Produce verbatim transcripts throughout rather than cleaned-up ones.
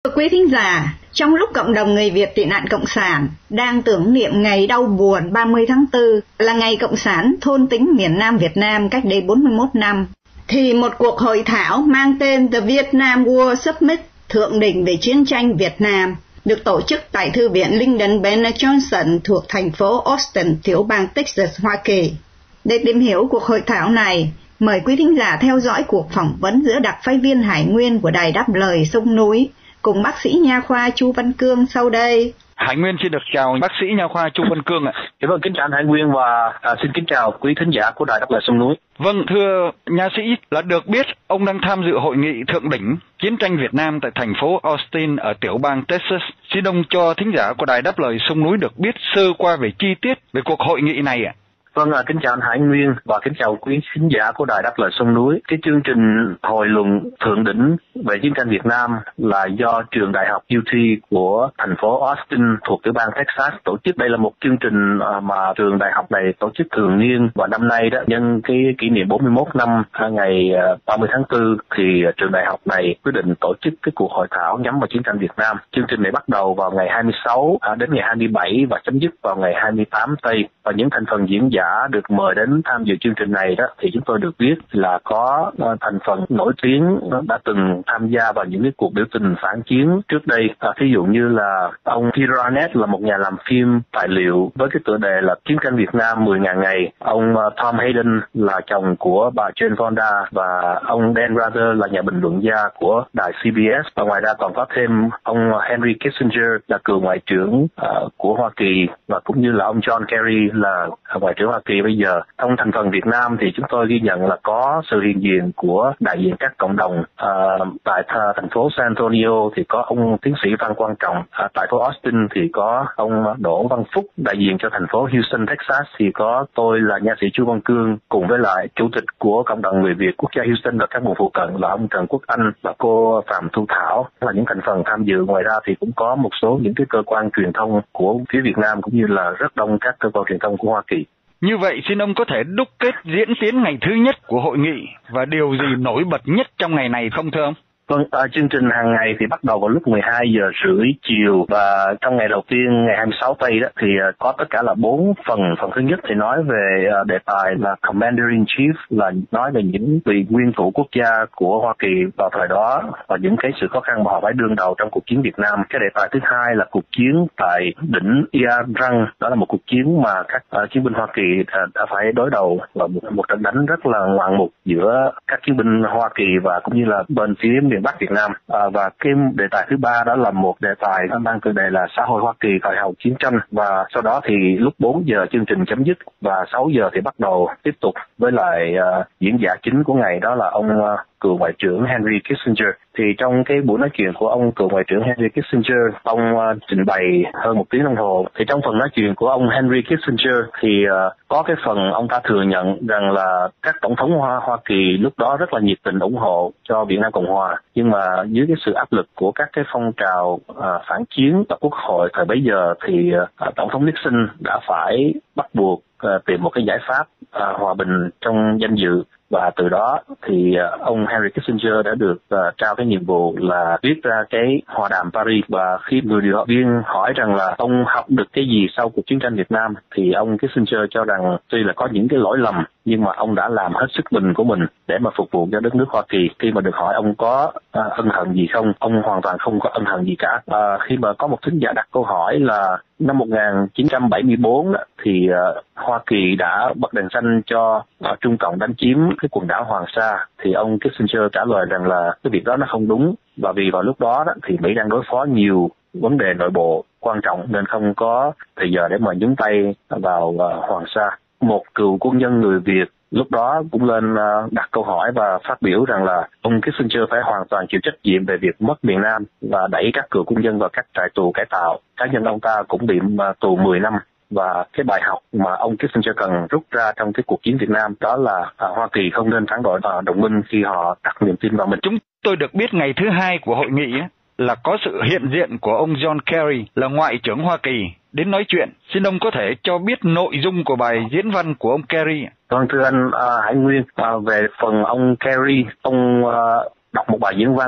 Quý thính giả, trong lúc cộng đồng người Việt tị nạn Cộng sản đang tưởng niệm ngày đau buồn ba mươi tháng tư là ngày Cộng sản thôn tính miền Nam Việt Nam cách đây bốn mươi mốt năm, thì một cuộc hội thảo mang tên The Vietnam War Summit thượng đỉnh về chiến tranh Việt Nam được tổ chức tại Thư viện Lyndon B. Johnson thuộc thành phố Austin, tiểu bang Texas, Hoa Kỳ. Để tìm hiểu cuộc hội thảo này, mời quý thính giả theo dõi cuộc phỏng vấn giữa đặc phái viên Hải Nguyên của Đài Đáp Lời Sông Núi cùng bác sĩ nha khoa Chu Văn Cương sau đây. Hải Nguyên xin được chào bác sĩ nha khoa Chu Văn Cương ạ. Dạ vâng, kính chào anh Hải Nguyên và à, xin kính chào quý thính giả của Đài Đáp Lời Sông Núi. Vâng, thưa nha sĩ, là được biết ông đang tham dự hội nghị thượng đỉnh chiến tranh Việt Nam tại thành phố Austin ở tiểu bang Texas. Xin ông cho thính giả của Đài Đáp Lời Sông Núi được biết sơ qua về chi tiết về cuộc hội nghị này ạ. Vâng, à, kính chào anh Hải Nguyên và kính chào quý khán giả của Đài Đáp Lời Sông Núi. Cái chương trình hội luận thượng đỉnh về chiến tranh Việt Nam là do trường đại học U T của thành phố Austin thuộc tiểu bang Texas tổ chức. Đây là một chương trình mà trường đại học này tổ chức thường niên, và năm nay đó nhân cái kỷ niệm bốn mươi mốt năm ngày ba mươi tháng tư thì trường đại học này quyết định tổ chức cái cuộc hội thảo nhắm vào chiến tranh Việt Nam. Chương trình này bắt đầu vào ngày hai mươi sáu đến ngày hai mươi bảy và chấm dứt vào ngày hai mươi tám tây, và những thành phần diễn giả được mời đến tham dự chương trình này đó thì chúng tôi được biết là có thành phần nổi tiếng đã từng tham gia vào những cái cuộc biểu tình phản chiến trước đây. À, thí dụ như là ông Peter Arnett là một nhà làm phim tài liệu với cái tựa đề là Chiến tranh Việt Nam mười ngàn ngày. Ông Tom Hayden là chồng của bà Jane Fonda, và ông Dan Rather là nhà bình luận gia của đài C B S. Và ngoài ra còn có thêm ông Henry Kissinger là cựu ngoại trưởng uh, của Hoa Kỳ, và cũng như là ông John Kerry là ngoại trưởng Hoa Kỳ bây giờ. Trong thành phần Việt Nam thì chúng tôi ghi nhận là có sự hiện diện của đại diện các cộng đồng. À, tại th- thành phố San Antonio thì có ông tiến sĩ Phan Quang Trọng. À, tại phố Austin thì có ông Đỗ Văn Phúc. Đại diện cho thành phố Houston, Texas thì có tôi là nha sĩ Chu Văn Cương, cùng với lại chủ tịch của cộng đồng người Việt quốc gia Houston và các vùng phụ cận là ông Trần Quốc Anh và cô Phạm Thu Thảo là những thành phần tham dự. Ngoài ra thì cũng có một số những cái cơ quan truyền thông của phía Việt Nam cũng như là rất đông các cơ quan truyền thông của Hoa Kỳ. Như vậy, xin ông có thể đúc kết diễn tiến ngày thứ nhất của hội nghị và điều gì nổi bật nhất trong ngày này không thưa ông? Vâng, à, chương trình hàng ngày thì bắt đầu vào lúc mười hai giờ rưỡi chiều, và trong ngày đầu tiên ngày hai mươi sáu tây đó thì uh, có tất cả là bốn phần. Phần thứ nhất thì nói về uh, đề tài là Commander in Chief, là nói về những vị nguyên thủ quốc gia của Hoa Kỳ vào thời đó và những cái sự khó khăn mà họ phải đương đầu trong cuộc chiến Việt Nam. Cái đề tài thứ hai là cuộc chiến tại đỉnh Ia Drang, đó là một cuộc chiến mà các uh, chiến binh Hoa Kỳ uh, đã phải đối đầu và một, một trận đánh rất là ngoạn mục giữa các chiến binh Hoa Kỳ và cũng như là bên phía miền Bắc Việt Nam. À, và cái đề tài thứ ba đó là một đề tài mang tựa đề là xã hội Hoa Kỳ thời hậu chiến tranh, và sau đó thì lúc bốn giờ chương trình chấm dứt và sáu giờ thì bắt đầu tiếp tục với lại uh, diễn giả chính của ngày, đó là ông uh, cựu ngoại trưởng Henry Kissinger. Thì trong cái buổi nói chuyện của ông cựu ngoại trưởng Henry Kissinger, ông uh, trình bày hơn một tiếng đồng hồ. Thì trong phần nói chuyện của ông Henry Kissinger thì uh, có cái phần ông ta thừa nhận rằng là các tổng thống Hoa, Hoa Kỳ lúc đó rất là nhiệt tình ủng hộ cho Việt Nam Cộng Hòa, nhưng mà dưới cái sự áp lực của các cái phong trào uh, phản chiến tại Quốc hội thời bấy giờ thì uh, tổng thống Nixon đã phải bắt buộc uh, tìm một cái giải pháp uh, hòa bình trong danh dự. Và từ đó thì uh, ông Henry Kissinger đã được uh, trao cái nhiệm vụ là viết ra cái hòa đàm Paris. Và khi người điều học viên hỏi rằng là ông học được cái gì sau cuộc chiến tranh Việt Nam, thì ông Kissinger cho rằng tuy là có những cái lỗi lầm nhưng mà ông đã làm hết sức mình của mình để mà phục vụ cho đất nước Hoa Kỳ. Khi mà được hỏi ông có uh, ân hận gì không, ông hoàn toàn không có ân hận gì cả. Uh, khi mà có một thính giả đặt câu hỏi là năm một nghìn chín trăm bảy mươi tư đó, thì uh, Hoa Kỳ đã bật đèn xanh cho uh, Trung Cộng đánh chiếm cái quần đảo Hoàng Sa, thì ông Kissinger trả lời rằng là cái việc đó nó không đúng, và vì vào lúc đó, đó thì Mỹ đang đối phó nhiều vấn đề nội bộ quan trọng nên không có thời giờ để mà nhúng tay vào uh, Hoàng Sa. Một cựu quân nhân người Việt lúc đó cũng lên uh, đặt câu hỏi và phát biểu rằng là ông Kissinger phải hoàn toàn chịu trách nhiệm về việc mất miền Nam và đẩy các cựu quân nhân vào các trại tù cải tạo. Cá nhân ông ta cũng bị uh, tù mười năm. Và cái bài học mà ông Kissinger cần rút ra trong cái cuộc chiến Việt Nam đó là uh, Hoa Kỳ không nên phản bội uh, đồng minh khi họ đặt niềm tin vào mình. Chúng tôi được biết ngày thứ hai của hội nghị ấy, là có sự hiện diện của ông John Kerry là Ngoại trưởng Hoa Kỳ đến nói chuyện. Xin ông có thể cho biết nội dung của bài diễn văn của ông Kerry. Vâng, thưa anh uh, Hải Nguyên, uh, về phần ông Kerry, ông uh, đọc một bài diễn văn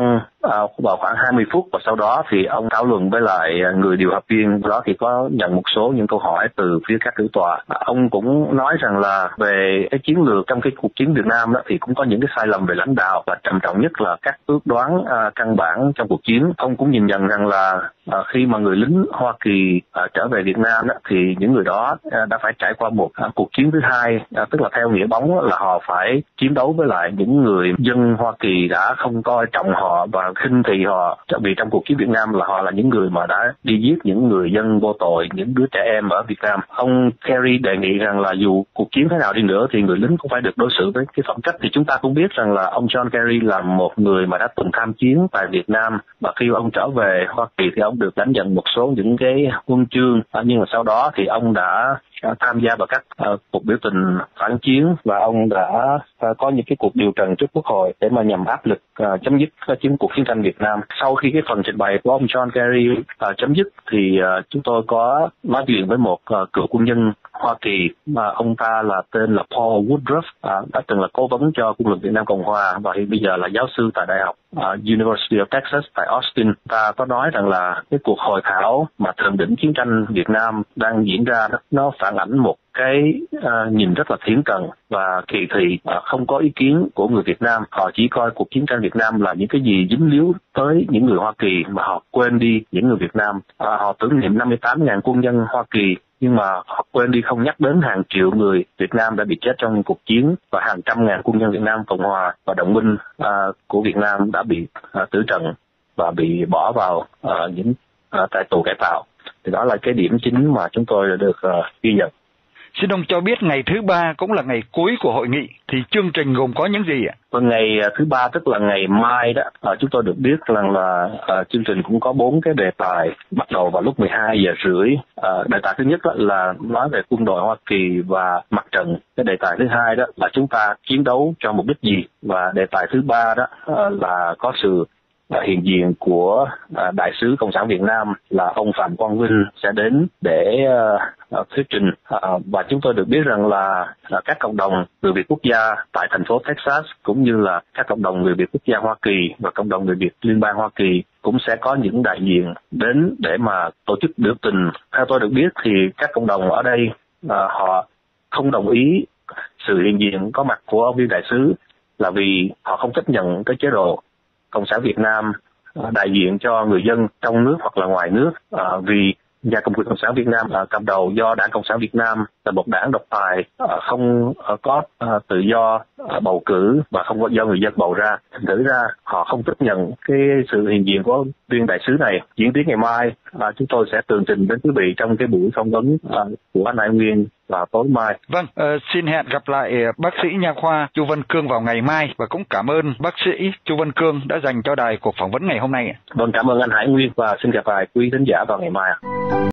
vào khoảng hai mươi phút, và sau đó thì ông thảo luận với lại người điều hợp viên, đó thì có nhận một số những câu hỏi từ phía các cử tọa. Ông cũng nói rằng là về cái chiến lược trong cái cuộc chiến Việt Nam đó thì cũng có những cái sai lầm về lãnh đạo, và trầm trọng nhất là các ước đoán à, căn bản trong cuộc chiến. Ông cũng nhìn nhận rằng là à, khi mà người lính Hoa Kỳ à, trở về Việt Nam đó, thì những người đó à, đã phải trải qua một à, cuộc chiến thứ hai, à, tức là theo nghĩa bóng là họ phải chiến đấu với lại những người dân Hoa Kỳ đã không coi trọng họ và khinh thị họ, vì trong cuộc chiến Việt Nam là họ là những người mà đã đi giết những người dân vô tội, những đứa trẻ em ở Việt Nam. Ông Kerry đề nghị rằng là dù cuộc chiến thế nào đi nữa thì người lính cũng phải được đối xử với cái phẩm chất. Thì chúng ta cũng biết rằng là ông John Kerry là một người mà đã từng tham chiến tại Việt Nam, và khi ông trở về Hoa Kỳ thì ông được lãnh nhận một số những cái huân chương, nhưng mà sau đó thì ông đã tham gia vào các uh, cuộc biểu tình phản chiến, và ông đã uh, có những cái cuộc điều trần trước Quốc hội để mà nhằm áp lực uh, chấm dứt uh, chiến cuộc chiến tranh Việt Nam. Sau khi cái phần trình bày của ông John Kerry uh, chấm dứt thì uh, chúng tôi có nói chuyện với một uh, cựu quân nhân Hoa Kỳ mà ông ta là tên là Paul Woodruff, uh, đã từng là cố vấn cho quân lực Việt Nam Cộng Hòa và hiện bây giờ là giáo sư tại Đại học uh, University of Texas tại Austin. Ta có nói rằng là cái cuộc hội thảo mà thượng đỉnh chiến tranh Việt Nam đang diễn ra đó, nó phản ảnh một cái uh, nhìn rất là thiển cận và kỳ thị, uh, không có ý kiến của người Việt Nam. Họ chỉ coi cuộc chiến tranh Việt Nam là những cái gì dính líu tới những người Hoa Kỳ mà họ quên đi những người Việt Nam. Uh, họ tưởng niệm năm mươi tám nghìn quân nhân Hoa Kỳ, nhưng mà họ quên đi không nhắc đến hàng triệu người Việt Nam đã bị chết trong cuộc chiến, và hàng trăm ngàn quân nhân Việt Nam Cộng Hòa và đồng minh uh, của Việt Nam đã bị uh, tử trận và bị bỏ vào uh, những uh, trại tù cải tạo. Thì đó là cái điểm chính mà chúng tôi đã được uh, ghi nhận. Xin ông cho biết ngày thứ ba cũng là ngày cuối của hội nghị thì chương trình gồm có những gì ạ? Vào ngày thứ ba tức là ngày mai đó, uh, chúng tôi được biết rằng là uh, chương trình cũng có bốn cái đề tài bắt đầu vào lúc mười hai giờ rưỡi. Uh, đề tài thứ nhất đó là nói về quân đội Hoa Kỳ và mặt trận. Cái đề tài thứ hai đó là chúng ta chiến đấu cho mục đích gì, và đề tài thứ ba đó uh, là có sự Uh, hiện diện của uh, Đại sứ Cộng sản Việt Nam là ông Phạm Quang Vinh sẽ đến để uh, uh, thuyết trình. Uh, và chúng tôi được biết rằng là uh, các cộng đồng người Việt quốc gia tại thành phố Texas cũng như là các cộng đồng người Việt quốc gia Hoa Kỳ và cộng đồng người Việt liên bang Hoa Kỳ cũng sẽ có những đại diện đến để mà tổ chức biểu tình. Theo tôi được biết thì các cộng đồng ở đây uh, họ không đồng ý sự hiện diện có mặt của ông viên đại sứ là vì họ không chấp nhận cái chế độ Cộng sản Việt Nam đại diện cho người dân trong nước hoặc là ngoài nước, à, vì nhà cầm quyền Cộng sản Việt Nam à, cầm đầu do Đảng Cộng sản Việt Nam là một đảng độc tài, à, không à, có à, tự do à, bầu cử và không có do người dân bầu ra. Thành thử ra họ không chấp nhận cái sự hiện diện của viên đại sứ này. Diễn tiến ngày mai à, chúng tôi sẽ tường trình đến quý vị trong cái buổi phỏng vấn à, của anh Hải Nguyên vào tối mai. Vâng, uh, xin hẹn gặp lại bác sĩ nha khoa Chu Văn Cương vào ngày mai, và cũng cảm ơn bác sĩ Chu Văn Cương đã dành cho đài cuộc phỏng vấn ngày hôm nay. Vâng, cảm ơn anh Hải Nguyên và xin gặp lại quý khán giả vào ngày mai.